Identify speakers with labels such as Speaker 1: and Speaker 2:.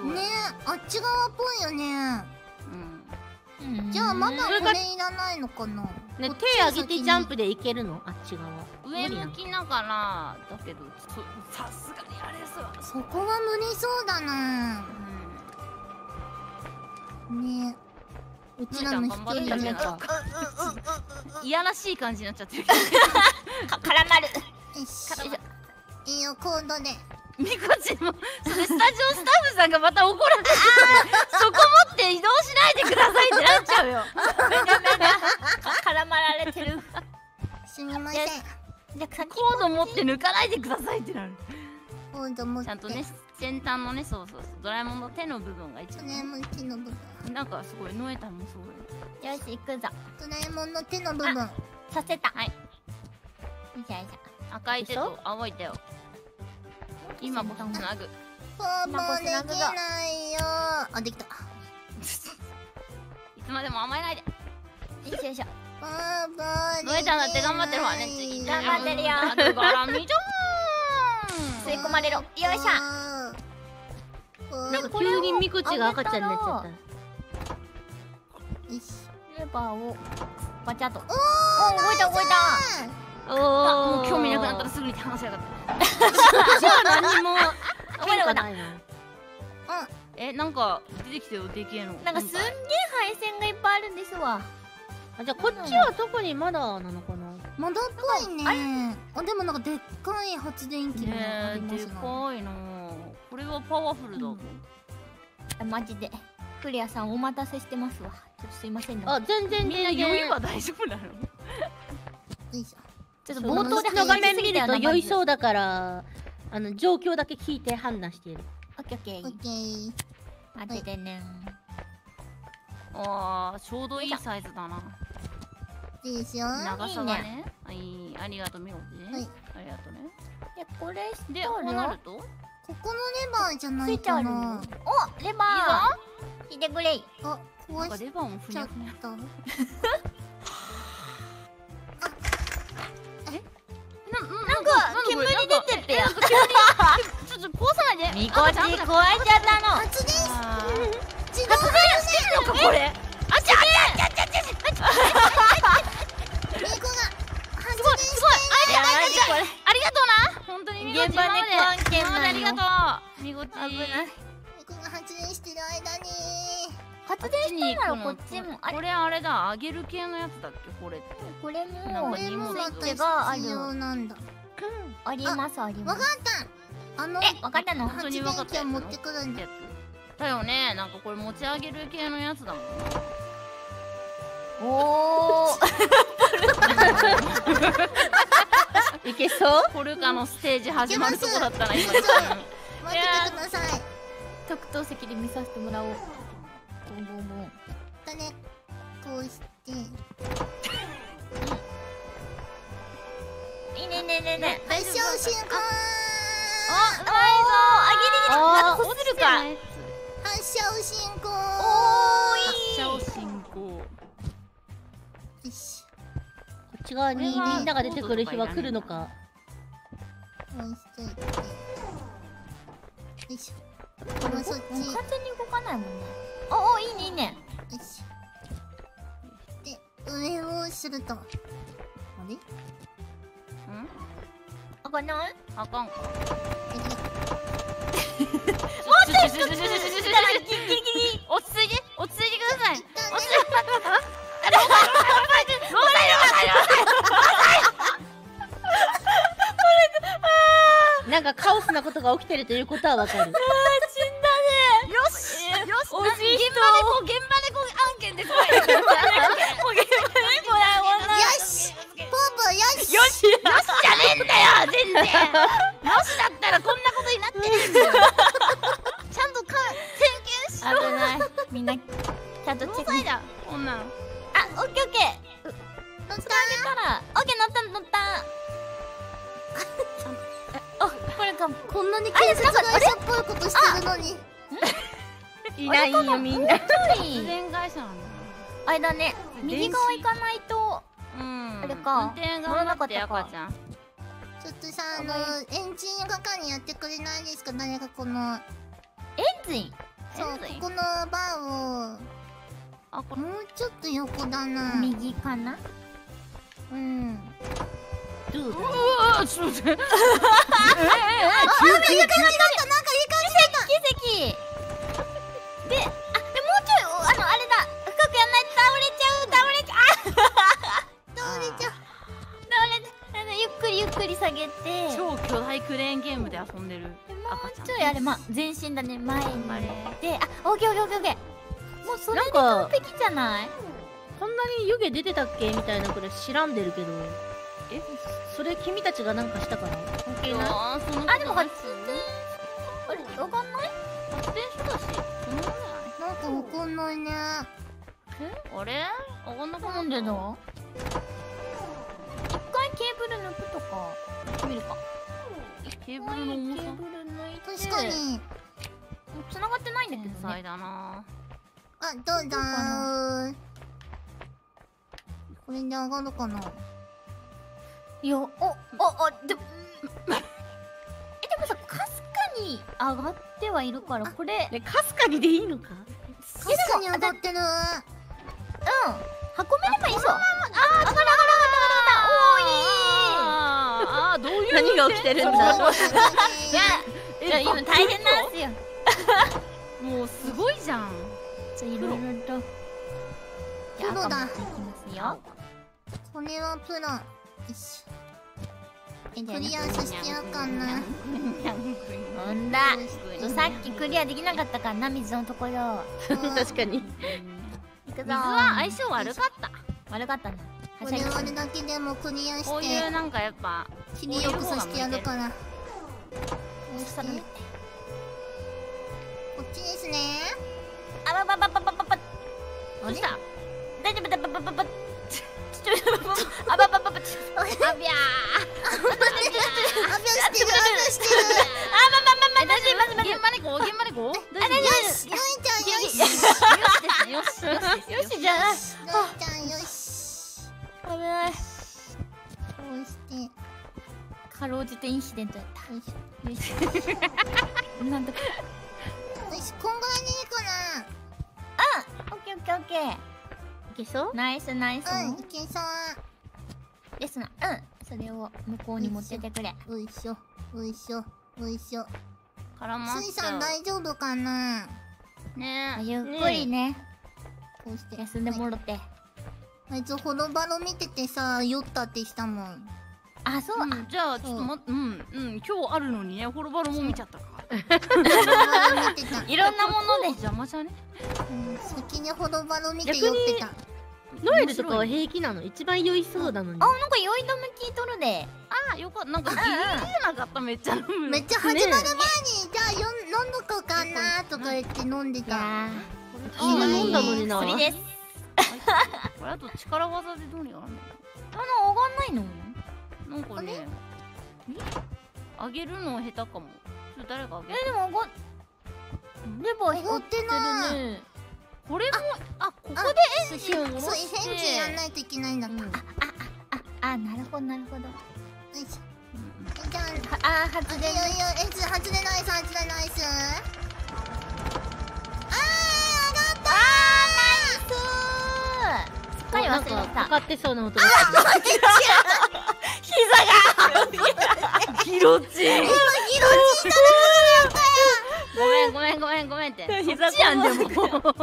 Speaker 1: そう
Speaker 2: ねえ、あっち側っぽいよね。じゃあまだこれいらないのかな。
Speaker 3: ね、手上げてジャンプでいけるの？あっち側
Speaker 1: 上向きながらだけど、さすがにあれさ、
Speaker 2: そこは無理そうだな。ねえ、うちらの一人目か。
Speaker 1: いやらしい感じになっちゃってる。
Speaker 4: 絡まる。
Speaker 2: よし、いいよ、コードで。
Speaker 1: みこちもそれスタジオスタッフさんがまた怒られてて、そこ持って移動しないでくださいってなっちゃうよ。
Speaker 4: 絡まられてる。
Speaker 2: すみません。
Speaker 4: じゃあ
Speaker 1: コード持って抜かないでくださいってなる。
Speaker 2: コード持って。
Speaker 1: ちゃんとね、先端のね、そうドラえもんの手の部分が一番。
Speaker 2: ドラえもんの手の部分。
Speaker 1: なんかすごいノエタンもすごい。
Speaker 4: よし、行くぞ。
Speaker 2: ドラえもんの手の部分。
Speaker 4: させた。
Speaker 1: はい。
Speaker 4: よいしょよいしょ。
Speaker 1: 赤い手と青い手を。今僕つなぐ。
Speaker 2: ポーポーできないよ。あ、できた。
Speaker 1: いつまでも甘えないで。
Speaker 4: よいしょよいしょ。
Speaker 2: ポーポーできない。
Speaker 1: ノエタンだって頑張ってるわね。
Speaker 4: 頑張ってるよ。
Speaker 1: あとからみじゃ
Speaker 4: 吸い込まれろ。よいしょ。
Speaker 3: なんか急にミコチが赤ちゃんになっちゃった。
Speaker 2: よし。
Speaker 4: レバーをバチャッと。
Speaker 2: おー、
Speaker 4: 動いた動いた。
Speaker 1: もう興味なくなったらすぐに話しやがった。
Speaker 3: じゃあ何も変化ないな。
Speaker 1: なんか出てきたよ、でけえの。
Speaker 4: なんかすんげえ配線がいっぱいあるんですわ。
Speaker 3: あ、じゃあこっちは特にまだなのかな。
Speaker 2: まだっぽいね。あ、でもなんかでっかい発電機があります
Speaker 1: で
Speaker 2: な。
Speaker 1: かいな。これはパワフルだぞ。
Speaker 4: マジでクリアさんお待たせしてますわ。ちょっとすいませんね。
Speaker 3: あ、全然
Speaker 1: みんな余裕は大丈夫なの？
Speaker 2: よいしょ。
Speaker 4: ちょっと冒頭で
Speaker 3: の画面見ると酔い
Speaker 4: う。
Speaker 3: そうだから、状況だけ聞いて判断している。
Speaker 4: オッケーオッケー。
Speaker 2: オッケー。
Speaker 4: 待っててね。
Speaker 1: ああ、ちょうどいいサイズだな。
Speaker 2: いいですよ。
Speaker 1: 長さがね。はい、ありがとうみこち。
Speaker 2: はい。
Speaker 1: ありがとうね。
Speaker 4: でこれ
Speaker 1: で、こうなると？
Speaker 2: ここのレバーじゃない
Speaker 4: ついてある
Speaker 2: かな。
Speaker 4: お、レバー引いてくれい。
Speaker 2: あ、
Speaker 1: なんか
Speaker 2: 壊し
Speaker 1: レバーもふ
Speaker 2: ちゃっ
Speaker 1: にゃふにゃ。
Speaker 2: た。
Speaker 4: なんか煙出てってや。
Speaker 1: ちょっとこうさないで。
Speaker 4: みこち壊しちゃったの。
Speaker 2: 発電し、自動
Speaker 1: 発電してんのかこれ。あちゃ
Speaker 2: ミコが発電して
Speaker 1: すごいありがとうな。本当にみこち
Speaker 4: 現場猫案件
Speaker 1: 今までありがとう。みこち。
Speaker 4: 危ない。
Speaker 2: ミコが発電してる間に
Speaker 4: 発電したならこっちも。あれ
Speaker 1: これあれだ、揚げる系のやつだっけこれって。
Speaker 4: これ
Speaker 1: なん
Speaker 4: も
Speaker 1: か荷物
Speaker 2: ま
Speaker 4: スイッチがあ
Speaker 2: 必要
Speaker 4: る。
Speaker 2: なんだ。
Speaker 4: ありますあり
Speaker 2: わか
Speaker 4: ます。
Speaker 2: った。
Speaker 4: わかったの？
Speaker 1: 本当に分かったやつ
Speaker 2: 発電機を持ってくるんだ。
Speaker 1: だよね。なんかこれ持ち上げる系のやつだもん。
Speaker 4: おお。
Speaker 3: いけそう？
Speaker 1: ポルカのステージ始まるとこだったな今。
Speaker 2: 待っててください。
Speaker 4: 特等席で見させてもらおう。ボンボンボン。
Speaker 2: だね。こうして。
Speaker 4: いいねねねね。
Speaker 2: 発射進行。
Speaker 1: あ、うま
Speaker 3: あ
Speaker 1: いぞ。落ちるか。
Speaker 2: 発射進行。
Speaker 1: 発射を進行。
Speaker 2: よし。
Speaker 3: こっち側にみんなが出てくる日は来るのか。
Speaker 2: こうしといて。よいしょ。これそっち。
Speaker 4: 完全に動かないもんね。お、いいねいいね。
Speaker 2: よし。で、上をすると。あれ？
Speaker 4: 開かない？
Speaker 1: あかんか。
Speaker 4: ギリギリ。
Speaker 1: 落ち着いて、落ち着いてください。
Speaker 3: なんかカオスなことが起きてるということはわかる。
Speaker 1: よし、よし、現場で案件です。
Speaker 2: よし。ポーポーよし。
Speaker 1: よしじゃねえんだよ、全然。よしだったらこんなことになってねえんだよ。ちゃんと点検しろ。
Speaker 4: 危ない。みんなちゃんとチェック。
Speaker 1: うるさいだ、こんなの。
Speaker 4: あ、オッケーオッケー。
Speaker 2: 乗った
Speaker 4: たら、オッケー乗った乗った。あ、これかも。
Speaker 2: こんなに建設会社っぽいことしてるのに。
Speaker 3: いないよみんな。
Speaker 1: 発電会社なんだ。
Speaker 4: あれだね。右側行かないと。
Speaker 1: あ
Speaker 4: れか
Speaker 1: 運転頑張って赤ちゃん。
Speaker 2: ちょっとさ、エンジン係やってくれないですか、誰かこの。
Speaker 4: エンジン。
Speaker 2: そう、ここのバーを
Speaker 1: あ、これ
Speaker 2: もうちょっと横だな。
Speaker 4: 右かな。
Speaker 2: うん。
Speaker 3: ドゥ
Speaker 1: うわ、ちょっと待って。
Speaker 2: なんかいい感じだった。
Speaker 4: 奇跡。で、あ、でもうちょいあれだ。深くやんないと倒れちゃう。
Speaker 2: 倒れちゃう。
Speaker 4: ゆっくり下げて。
Speaker 1: 超巨大クレーンゲームで遊んでる赤ちゃん。
Speaker 4: ちょいあれ、前進だね。前にで、あ、オッケー。もうそれで完璧じゃない？
Speaker 3: こんなに湯気出てたっけみたいなくらい知らんでるけど。
Speaker 1: え、
Speaker 3: それ君たちがなんかしたから関係ない？
Speaker 1: あ、
Speaker 4: でも発電あれわかんない？
Speaker 1: 発電所だし。
Speaker 2: なんかわかんないね。
Speaker 1: あれ？わかんなくな
Speaker 4: なんでだ？一回ケーブル抜くとかやってみるか。
Speaker 1: ケーブルの重さ。
Speaker 2: 確かに。
Speaker 4: 繋がってないんだけどね。
Speaker 1: 天才だな。
Speaker 2: あ、どうだ。これで上がるかな。
Speaker 4: いや、でもさ、かすかに上がってはいるから、これ。
Speaker 3: ね、かすかにでいいのか？
Speaker 2: かすかに上がってる。
Speaker 4: 運べればいいぞ。上がった。おーい。
Speaker 1: どういう
Speaker 3: 何が起きてるんだ？
Speaker 4: いや、今大変なんすよ。
Speaker 1: もうすごいじゃん。
Speaker 4: いろいろと。
Speaker 2: プロだ。
Speaker 4: いきますよ。
Speaker 2: これはプロ。よし。クリアさせてやるかな。
Speaker 4: なんだ。さっきクリアできなかったからな、水のところ。
Speaker 3: 確かに。
Speaker 1: 水は相性悪かった。
Speaker 4: 悪かったな。
Speaker 2: これあれだけでもクリア
Speaker 1: こう
Speaker 2: して
Speaker 1: いうなんかやっぱ
Speaker 2: 切りよくさせてやるから。こっちですね。
Speaker 1: どうした？
Speaker 4: 大丈夫だ。
Speaker 1: あびゃ現場でこう。
Speaker 2: よし、よいちゃんよし。
Speaker 4: よしじゃない。
Speaker 2: よいちゃんよし。
Speaker 4: 危ない。
Speaker 2: こうして。
Speaker 4: かろうじてインシデントやった。
Speaker 2: よいしょ。
Speaker 4: よし。なんとか。
Speaker 2: よし、こんぐらいでいいかな。
Speaker 4: オッケー。
Speaker 3: いけそう？
Speaker 4: ナイス。
Speaker 2: うん、いけそう。
Speaker 4: ですな。それを向こうに持っててくれ。
Speaker 2: よいしょ。
Speaker 1: 絡まっ
Speaker 2: スイ
Speaker 1: ちゃう
Speaker 2: さん大丈夫かな。
Speaker 1: ね。
Speaker 4: ゆっくりね。
Speaker 2: こうして
Speaker 4: 休んでもろて。
Speaker 2: あいつホロバロ見ててさ、酔ったってしたもん。
Speaker 4: あ、そう。
Speaker 1: じゃあちょっと今日あるのにね、ホロバロも見ちゃったか。
Speaker 4: いろんなもので
Speaker 1: 邪魔じゃね？
Speaker 2: 先にホロバロ見て酔ってた。
Speaker 3: ノエルとかは平気なの？一番酔いそうなのに。
Speaker 4: なんか酔い止め聞いとるで。
Speaker 1: よかった。なんかギリギリじゃなかった。めっちゃ飲む。
Speaker 2: めっちゃ始まる前に、じゃあ飲んどこうかなとか言って飲んでた。
Speaker 3: 今飲んだのにな。
Speaker 4: 釣りです。
Speaker 1: これあと力技でどうにかなるの？
Speaker 4: 上がんないの？
Speaker 1: なんかね、上げるの下手かも。誰が上げる？
Speaker 4: でもレバー
Speaker 2: 上がってない。
Speaker 1: これもここでエンジンを下ろして。
Speaker 2: そう、エンジンやんないといけないんだった。
Speaker 4: なるほど。
Speaker 2: よいしょ。じゃ
Speaker 4: あ、発電。
Speaker 2: いや、外れないっす。上がった
Speaker 4: すっかり忘れてた。
Speaker 3: かかってそうな音がす
Speaker 1: ギロチン。
Speaker 2: 今ギロチンだ
Speaker 1: ごめんって。
Speaker 3: 膝
Speaker 1: そっちやんでも。